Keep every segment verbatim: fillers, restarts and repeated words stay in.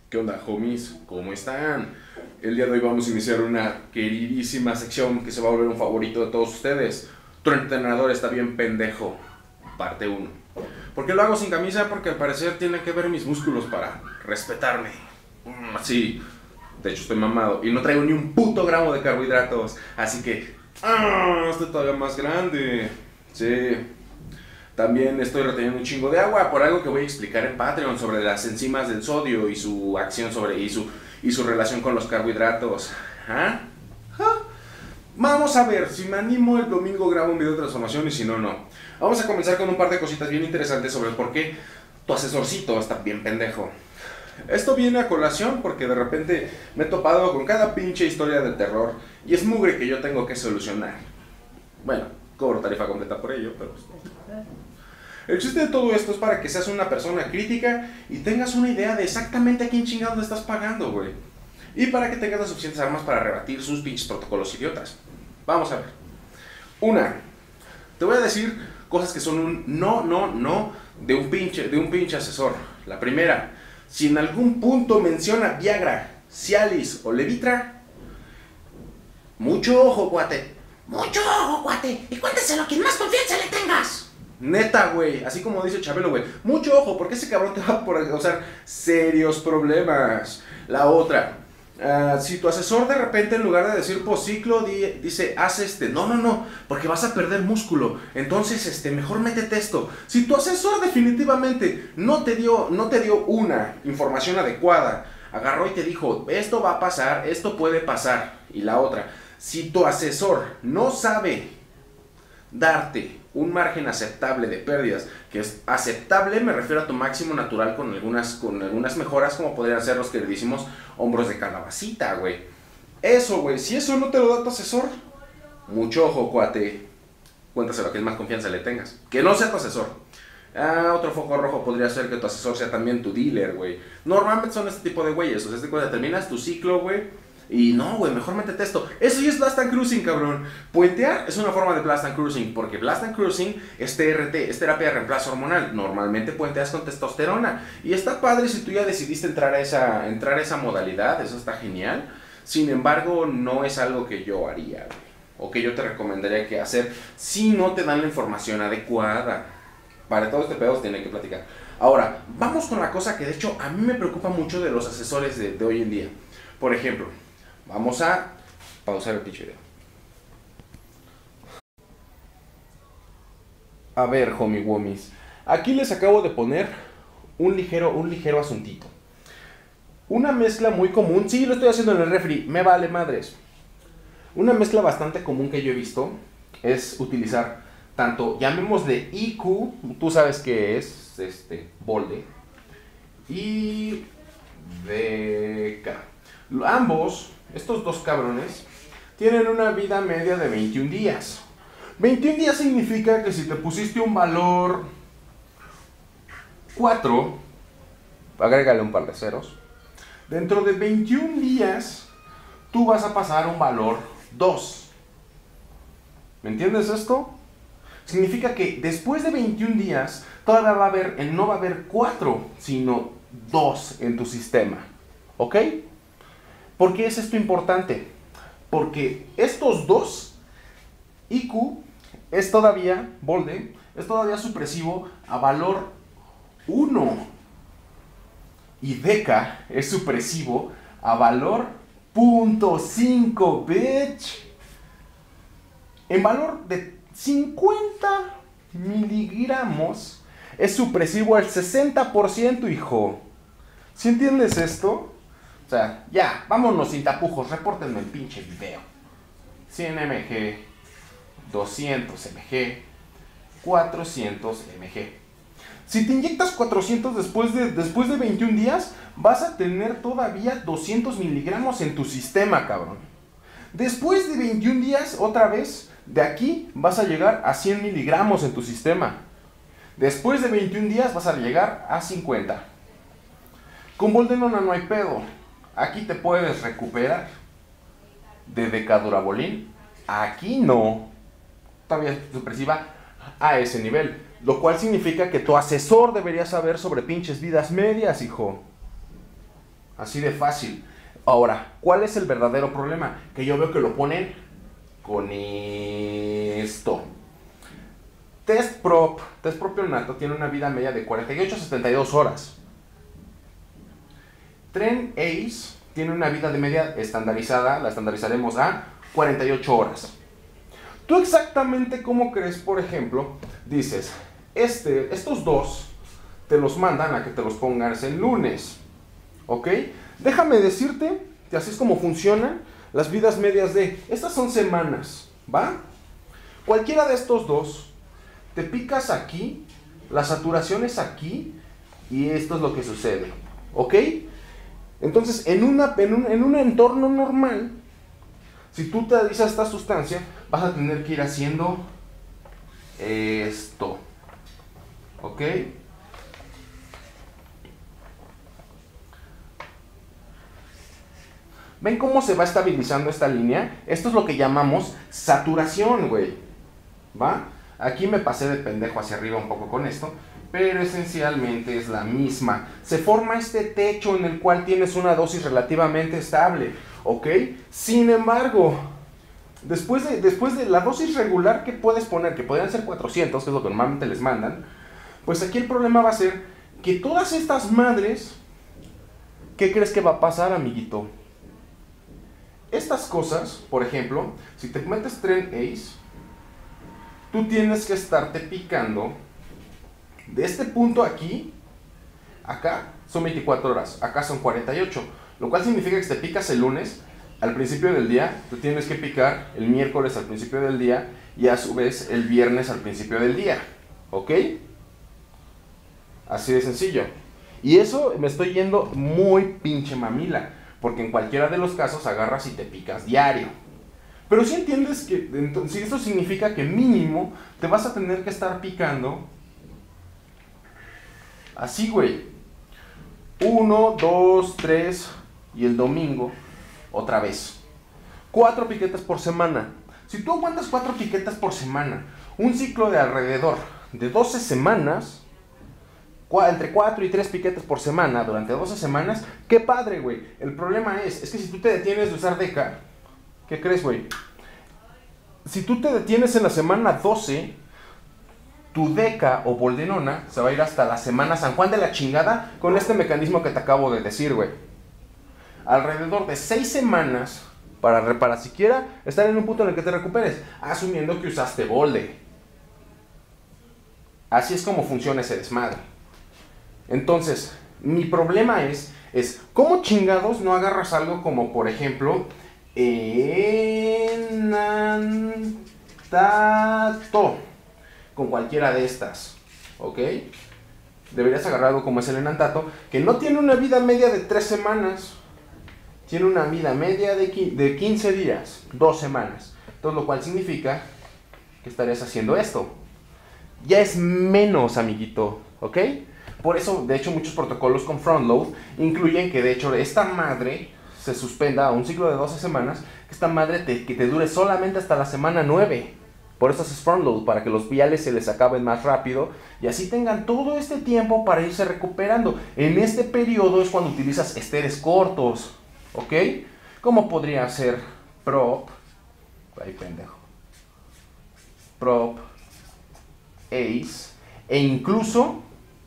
¿Qué onda, homies? ¿Cómo están? El día de hoy vamos a iniciar una queridísima sección que se va a volver un favorito de todos ustedes. Tu entrenador está bien pendejo, parte uno. ¿Por qué lo hago sin camisa? Porque al parecer tienen que ver mis músculos para respetarme. Mm, Sí, de hecho estoy mamado y no traigo ni un puto gramo de carbohidratos. Así que, ¡ah! Estoy todavía más grande. Sí. También estoy reteniendo un chingo de agua por algo que voy a explicar en Patreon sobre las enzimas del sodio y su acción sobre y su, y su relación con los carbohidratos. ¿Ah? ¿Ah? Vamos a ver, si me animo el domingo grabo un video de transformación y si no, no. Vamos a comenzar con un par de cositas bien interesantes sobre por qué tu asesorcito está bien pendejo. Esto viene a colación porque de repente me he topado con cada pinche historia de terror y es mugre que yo tengo que solucionar. Bueno, cobro tarifa completa por ello, pero... El chiste de todo esto es para que seas una persona crítica y tengas una idea de exactamente a quién chingado le estás pagando, güey. Y para que tengas las suficientes armas para rebatir sus pinches protocolos idiotas. Vamos a ver. Una, te voy a decir cosas que son un no, no, no de un pinche, de un pinche asesor. La primera, si en algún punto menciona Viagra, Cialis o Levitra, mucho ojo, cuate. Mucho ojo, cuate. Y cuénteselo a quien más confianza le tengas. Neta, güey, así como dice Chabelo, güey. Mucho ojo, porque ese cabrón te va a causar serios problemas. La otra, uh, si tu asesor de repente en lugar de decir posciclo di, dice haz este, no, no, no, porque vas a perder músculo. Entonces, este, mejor métete esto. Si tu asesor definitivamente no te dio, no te dio una información adecuada, agarró y te dijo, esto va a pasar, esto puede pasar. Y la otra, si tu asesor no sabe darte un margen aceptable de pérdidas, que es aceptable, me refiero a tu máximo natural con algunas, con algunas mejoras, como podrían ser los queridísimos hombros de calabacita, güey. Eso, güey, si eso no te lo da tu asesor, mucho ojo, cuate. Cuéntaselo a quien más confianza le tengas. Que no sea tu asesor. Ah, otro foco rojo podría ser que tu asesor sea también tu dealer, güey. Normalmente son este tipo de güeyes, o sea, este cuando terminas tu ciclo, güey, y no, güey, mejor métete esto. Eso sí es Blast and Cruising, cabrón. Puentear es una forma de Blast and Cruising, porque Blast and Cruising es T R T, es terapia de reemplazo hormonal. Normalmente puenteas con testosterona. Y está padre si tú ya decidiste entrar a esa, entrar a esa modalidad, eso está genial. Sin embargo, no es algo que yo haría, güey, o que yo te recomendaría que hacer si no te dan la información adecuada. Para todo este pedo se tiene que platicar. Ahora, vamos con la cosa que de hecho a mí me preocupa mucho de los asesores de, de hoy en día. Por ejemplo, vamos a pausar el pinche video. A ver, homie womies. Aquí les acabo de poner un ligero, un ligero asuntito. Una mezcla muy común. Sí, lo estoy haciendo en el refri. Me vale madres. Una mezcla bastante común que yo he visto es utilizar tanto, llamémosle I Q, tú sabes qué es, este, bolde, y D K. Ambos, estos dos cabrones, tienen una vida media de veintiún días. veintiún días significa que si te pusiste un valor cuatro, agrégale un par de ceros, dentro de veintiún días tú vas a pasar un valor dos. ¿Me entiendes esto? Significa que después de veintiún días todavía va a haber, no va a haber cuatro, sino dos en tu sistema. ¿Ok? ¿Por qué es esto importante? Porque estos dos, I Q es todavía, bolde, es todavía supresivo a valor uno. Y D K es supresivo a valor punto cinco, bitch. En valor de cincuenta miligramos es supresivo al sesenta por ciento, hijo. ¿Sí entiendes esto? O sea, ya, vámonos sin tapujos, repórtenme el pinche video. cien miligramos, doscientos miligramos, cuatrocientos miligramos. Si te inyectas cuatrocientos después de, después de veintiún días, vas a tener todavía doscientos miligramos en tu sistema, cabrón. Después de veintiún días, otra vez, de aquí vas a llegar a cien miligramos en tu sistema. Después de veintiún días vas a llegar a cincuenta. Con Boldenona no hay pedo. Aquí te puedes recuperar. De Decadurabolin, aquí no. Todavía es supresiva a ese nivel. Lo cual significa que tu asesor debería saber sobre pinches vidas medias, hijo. Así de fácil. Ahora, ¿cuál es el verdadero problema? Que yo veo que lo ponen con esto. Test Prop, Test Propionato tiene una vida media de cuarenta y ocho a setenta y dos horas. Tren Ace tiene una vida de media estandarizada, la estandarizaremos a cuarenta y ocho horas. ¿Tú exactamente cómo crees, por ejemplo, dices, este, estos dos te los mandan a que te los pongas el lunes? ¿Ok? Déjame decirte que así es como funcionan las vidas medias de... Estas son semanas, ¿va? Cualquiera de estos dos, te picas aquí, la saturación es aquí, y esto es lo que sucede, ¿ok? Entonces, en, una, en, un, en un entorno normal, si tú te dices esta sustancia, vas a tener que ir haciendo esto, ¿ok? ¿Ven cómo se va estabilizando esta línea? Esto es lo que llamamos saturación, güey. ¿Va? Aquí me pasé de pendejo hacia arriba un poco con esto, pero esencialmente es la misma. Se forma este techo en el cual tienes una dosis relativamente estable, ¿ok? Sin embargo, después de, después de la dosis regular que puedes poner, que podrían ser cuatrocientos, que es lo que normalmente les mandan, pues aquí el problema va a ser que todas estas madres, ¿qué crees que va a pasar, amiguito? Estas cosas, por ejemplo, si te metes Tren Ace, tú tienes que estarte picando de este punto aquí, acá son veinticuatro horas, acá son cuarenta y ocho, lo cual significa que si te picas el lunes al principio del día, tú tienes que picar el miércoles al principio del día y a su vez el viernes al principio del día, ¿ok? Así de sencillo. Y eso me estoy yendo muy pinche mamila, porque en cualquiera de los casos agarras y te picas diario. Pero si entiendes que entonces, esto significa que mínimo te vas a tener que estar picando así, güey. Uno, dos, tres y el domingo otra vez. Cuatro piquetas por semana. Si tú aguantas cuatro piquetas por semana, un ciclo de alrededor de doce semanas, entre cuatro y tres piquetes por semana durante doce semanas, qué padre, güey. El problema es, es que si tú te detienes de usar Deca, ¿qué crees, güey? Si tú te detienes en la semana doce, tu Deca o Boldenona se va a ir hasta la semana San Juan de la chingada con este mecanismo que te acabo de decir, güey. Alrededor de seis semanas para, para siquiera estar en un punto en el que te recuperes, asumiendo que usaste Bolde. Así es como funciona ese desmadre. Entonces, mi problema es, es ¿cómo chingados no agarras algo como, por ejemplo, enantato? Con cualquiera de estas, ¿ok? Deberías agarrar algo como es el enantato, que no tiene una vida media de tres semanas, tiene una vida media de quince días, dos semanas. Entonces, lo cual significa que estarías haciendo esto. Ya es menos, amiguito, ¿ok? Por eso, de hecho, muchos protocolos con front load incluyen que, de hecho, esta madre se suspenda a un ciclo de doce semanas, que esta madre te, que te dure solamente hasta la semana nueve. Por eso haces front load, para que los viales se les acaben más rápido y así tengan todo este tiempo para irse recuperando. En este periodo es cuando utilizas esteres cortos, ¿ok? Como podría ser Prop, ay pendejo, Prop, Ace, e incluso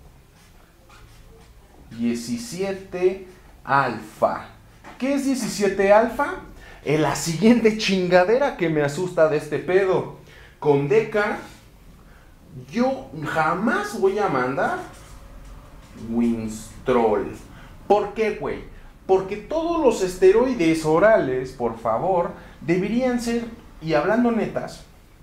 diecisiete alfa. ¿Qué es diecisiete alfa? Es la siguiente chingadera que me asusta de este pedo. Con Deca, yo jamás voy a mandar Winstrol. ¿Por qué, güey? Porque todos los esteroides orales, por favor, deberían ser, y hablando netas,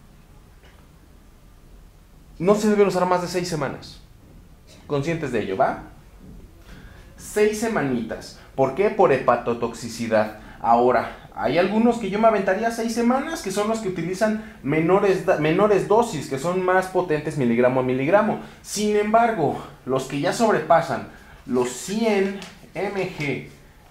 no se deben usar más de seis semanas. Conscientes de ello, ¿va? Seis semanitas. ¿Por qué? Por hepatotoxicidad. Ahora, hay algunos que yo me aventaría seis semanas, que son los que utilizan menores, menores dosis, que son más potentes miligramo a miligramo. Sin embargo, los que ya sobrepasan los cien miligramos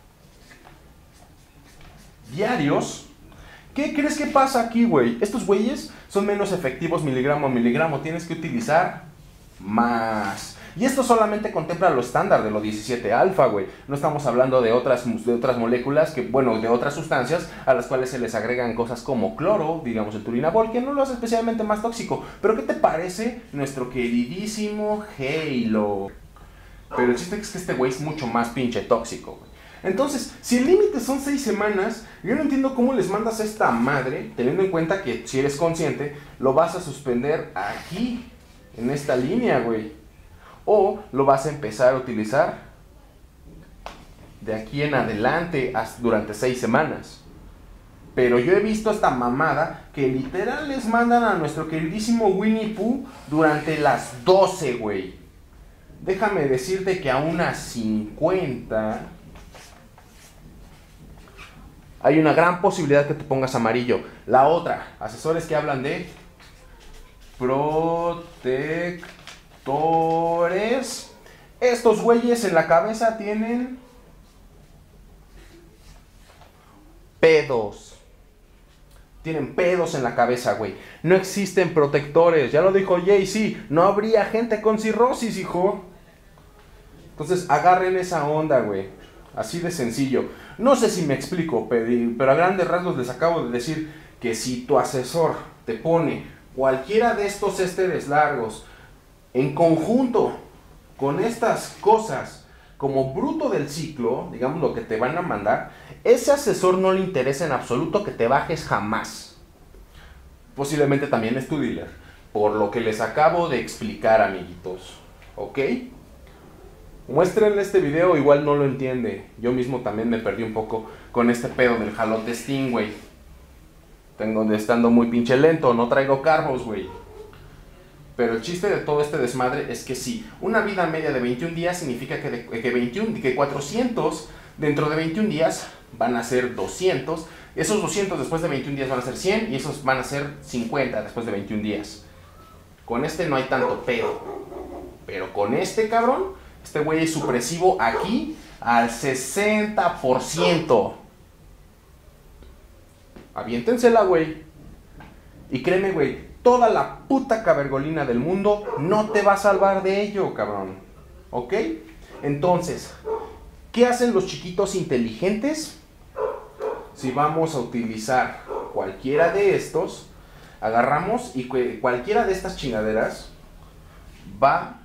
diarios, ¿qué crees que pasa aquí, güey? Estos güeyes son menos efectivos miligramo a miligramo. Tienes que utilizar más. Y esto solamente contempla lo estándar de lo diecisiete alfa, güey. No estamos hablando de otras, de otras moléculas, que, bueno, de otras sustancias a las cuales se les agregan cosas como cloro, digamos el turinabol, que no lo hace especialmente más tóxico. Pero ¿qué te parece nuestro queridísimo Halo? Pero el chiste es que este güey es mucho más pinche tóxico, güey. Entonces, si el límite son seis semanas, yo no entiendo cómo les mandas a esta madre, teniendo en cuenta que si eres consciente, lo vas a suspender aquí, en esta línea, güey. O lo vas a empezar a utilizar de aquí en adelante hasta durante seis semanas. Pero yo he visto esta mamada que literal les mandan a nuestro queridísimo Winnie Pooh durante las doce, güey. Déjame decirte que a unas cincuenta... hay una gran posibilidad que te pongas amarillo. La otra, asesores que hablan de protectores. Estos güeyes en la cabeza tienen pedos. Tienen pedos en la cabeza, güey. No existen protectores. Ya lo dijo Jay-Z. No habría gente con cirrosis, hijo. Entonces agarren esa onda, güey. Así de sencillo. No sé si me explico, pero a grandes rasgos les acabo de decir que si tu asesor te pone cualquiera de estos ésteres largos en conjunto con estas cosas como bruto del ciclo, digamos lo que te van a mandar, ese asesor no le interesa en absoluto que te bajes jamás. Posiblemente también es tu dealer, por lo que les acabo de explicar, amiguitos. ¿Ok? Muéstrenle este video, igual no lo entiende. Yo mismo también me perdí un poco con este pedo del jalote Sting, güey. Tengo de estando muy pinche lento, no traigo carbos, güey. Pero el chiste de todo este desmadre es que sí, una vida media de veintiún días significa que, de, que, veintiún, que cuatrocientos dentro de veintiún días van a ser doscientos. Esos doscientos después de veintiún días van a ser cien y esos van a ser cincuenta después de veintiún días. Con este no hay tanto pedo. Pero con este cabrón... este güey es supresivo aquí al sesenta por ciento. Aviéntensela, güey. Y créeme, güey, toda la puta cabergolina del mundo no te va a salvar de ello, cabrón. ¿Ok? Entonces, ¿qué hacen los chiquitos inteligentes? Si vamos a utilizar cualquiera de estos, agarramos y cualquiera de estas chingaderas va...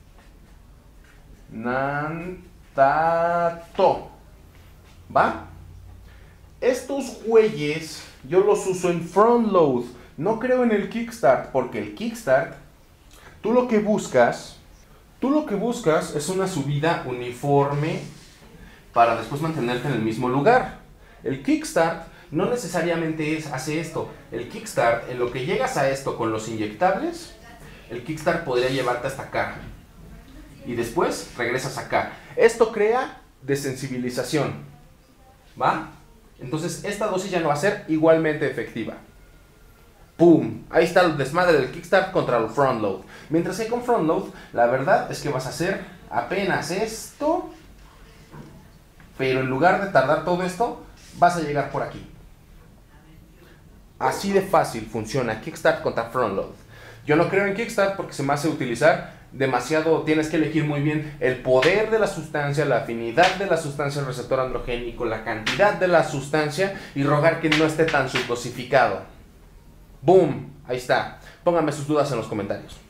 Nantato. ¿Va? Estos güeyes yo los uso en front load. No creo en el kickstart, porque el kickstart, tú lo que buscas, tú lo que buscas es una subida uniforme para después mantenerte en el mismo lugar. El kickstart no necesariamente es, hace esto. El kickstart, en lo que llegas a esto con los inyectables, el kickstart podría llevarte hasta acá. Y después regresas acá. Esto crea desensibilización. ¿Va? Entonces esta dosis ya no va a ser igualmente efectiva. ¡Pum! Ahí está el desmadre del kickstart contra el front load. Mientras que con front load, la verdad es que vas a hacer apenas esto. Pero en lugar de tardar todo esto, vas a llegar por aquí. Así de fácil funciona kickstart contra front load. Yo no creo en kickstart porque se me hace utilizar demasiado, tienes que elegir muy bien el poder de la sustancia, la afinidad de la sustancia al receptor androgénico, la cantidad de la sustancia y rogar que no esté tan subdosificado. ¡Boom! Ahí está. Pónganme sus dudas en los comentarios.